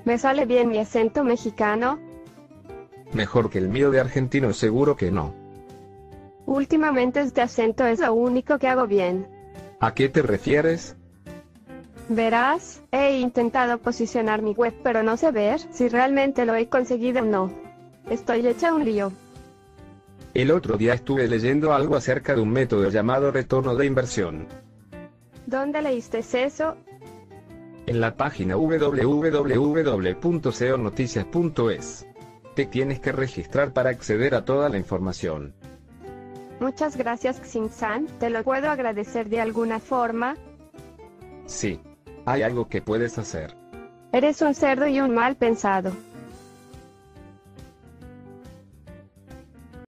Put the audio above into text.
¿Me sale bien mi acento mexicano? Mejor que el mío de argentino, seguro que no. Últimamente este acento es lo único que hago bien. ¿A qué te refieres? Verás, he intentado posicionar mi web pero no sé ver si realmente lo he conseguido o no. Estoy hecha un lío. El otro día estuve leyendo algo acerca de un método llamado retorno de inversión. ¿Dónde leíste eso? En la página www.seonoticias.es. Te tienes que registrar para acceder a toda la información. Muchas gracias Xing-san, ¿te lo puedo agradecer de alguna forma? Sí. Hay algo que puedes hacer. Eres un cerdo y un mal pensado.